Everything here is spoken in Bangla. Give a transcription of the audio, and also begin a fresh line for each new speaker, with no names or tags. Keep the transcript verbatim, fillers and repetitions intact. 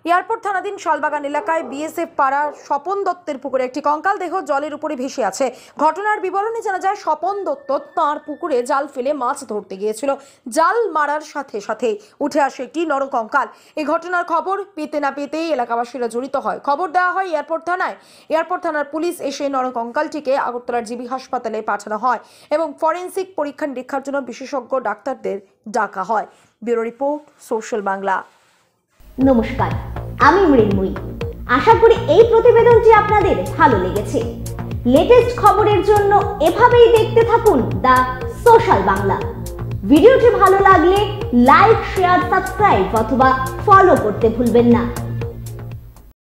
এয়ারপোর্ট থানাধীন শালবাগান এলাকায় বিএসএফ পাড়া স্বপন দত্তের পুকুরে একটি কঙ্কাল দেহ জলের উপরে ভেসে আছে। ঘটনার বিবরণে জানা যায়, স্বপন দত্ত তাঁর পুকুরে জাল ফেলে মাছ ধরতে গিয়েছিল। জাল মারার সাথে সাথে উঠে আসে একটি নরকঙ্কাল। এই ঘটনার খবর পেতে না পেতেই এলাকাবাসীরা জড়িত হয়। খবর দেওয়া হয় এয়ারপোর্ট থানায়। এয়ারপোর্ট থানার পুলিশ এসে নরকঙ্কালটিকে আগরতলার জিবি হাসপাতালে পাঠানো হয় এবং ফরেন্সিক পরীক্ষা নিরীক্ষার জন্য বিশেষজ্ঞ ডাক্তারদের ডাকা হয়। Bureau report, social Bangla.
নমস্কার, আমি মৃন্ময়ী। আশা করি এই প্রতিবেদনটি আপনাদের ভালো লেগেছে। লেটেস্ট খবরের জন্য এভাবেই দেখতে থাকুন দ্য সোশ্যাল বাংলা। ভিডিওটি ভালো লাগলে লাইক, শেয়ার, সাবস্ক্রাইব অথবা ফলো করতে ভুলবেন না।